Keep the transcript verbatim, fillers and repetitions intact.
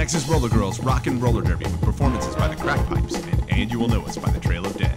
Texas Rollergirls rock and roller derby with performances by the Crackpipes and And You Will Know Us by the Trail of Death.